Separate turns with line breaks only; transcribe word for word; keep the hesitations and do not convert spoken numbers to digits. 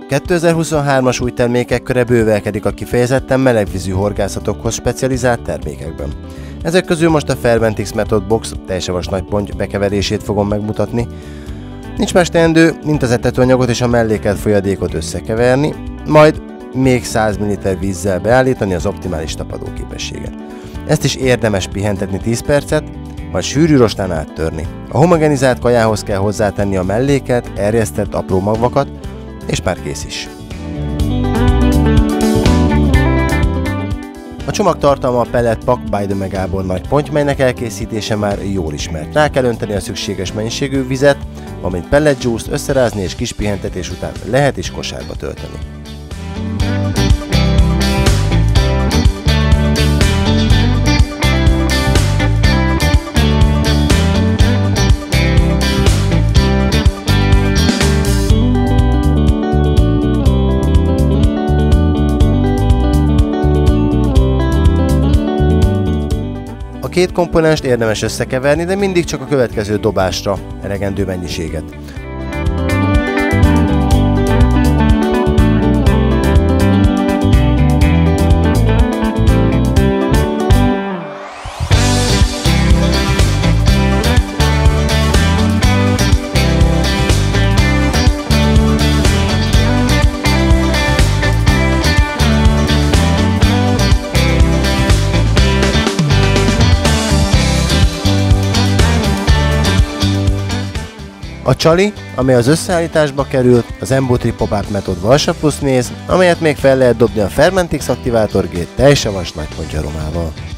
kétezer-huszonhármas új termékek köre bővelkedik a kifejezetten melegvízű horgászatokhoz specializált termékekben. Ezek közül most a Fermentix Method Box tejsavas nagyponty bekeverését fogom megmutatni. Nincs más teendő, mint az etetőanyagot és a mellékelt folyadékot összekeverni, majd még száz milliliter vízzel beállítani az optimális tapadóképességet. Ezt is érdemes pihentetni tíz percet, majd sűrű rostán áttörni. A homogenizált kajához kell hozzátenni a melléket, erjesztett apró magvakat, és már kész is. A csomag tartalma a Pellet Pack by the Megából nagyponty, melynek elkészítése már jól ismert. Rá kell önteni a szükséges mennyiségű vizet, valamint pellet juice-t összerázni és kis pihentetés után lehet is kosárba tölteni. A két komponenst érdemes összekeverni, de mindig csak a következő dobásra elegendő mennyiséget. A csali, amely az összeállításba került, az Embo-Tri Pop-Up Method Valsa Plus méz, amelyet még fel lehet dobni a Fermentix aktivátort tejsavas nagyponty aromával.